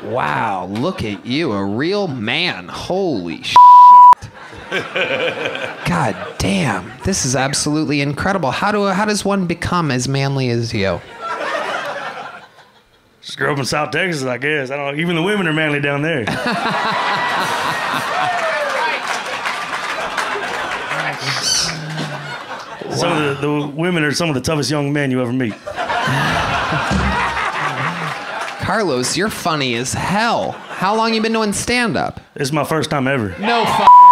Wow, look at you, a real man. Holy shit. God damn, this is absolutely incredible. How does one become as manly as you? Just grew up in South Texas, I guess. I don't know. Even the women are manly down there. Some of the women are some of the toughest young men you ever meet. Carlos, you're funny as hell. How long you been doing stand-up? This is my first time ever. No fucking